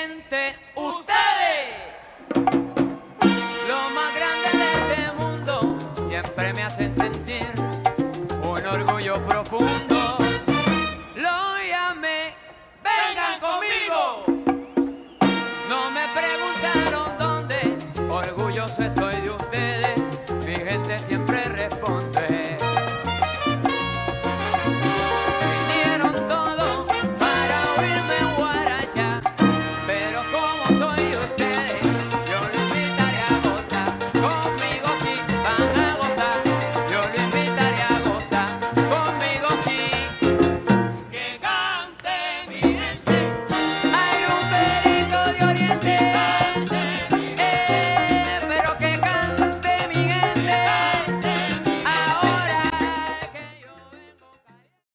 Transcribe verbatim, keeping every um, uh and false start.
gente, ustedes. Lo más grande de este mundo, siempre me hacen sentir un orgullo profundo. Lo llamé, vengan conmigo. No me preguntaron dónde, orgulloso estoy.